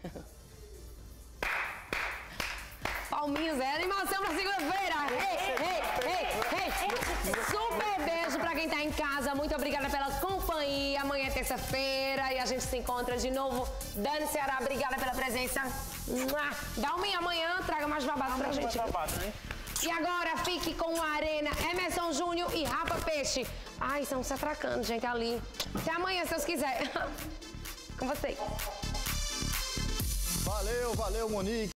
Palminhos, é animação pra segunda-feira. Super beijo pra quem tá em casa. Muito obrigada pela companhia. Amanhã é terça-feira e a gente se encontra de novo. Dani Ceará, obrigada pela presença. Dá um amanhã, traga mais babado pra gente. Né? E agora fique com a Arena, Emerson Júnior e Rafa Peixe. Ai, estão se atracando, gente, ali. Até amanhã, se Deus quiser. Com vocês. Valeu, Monique.